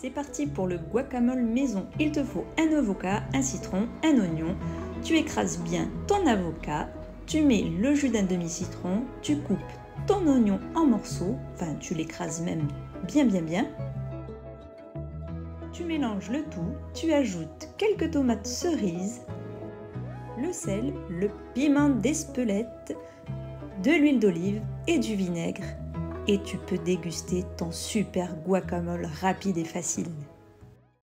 C'est parti pour le guacamole maison. Il te faut un avocat, un citron, un oignon. Tu écrases bien ton avocat, tu mets le jus d'un demi-citron, tu coupes ton oignon en morceaux, enfin tu l'écrases même bien. Tu mélanges le tout, tu ajoutes quelques tomates cerises, le sel, le piment d'Espelette, de l'huile d'olive et du vinaigre. Et tu peux déguster ton super guacamole rapide et facile.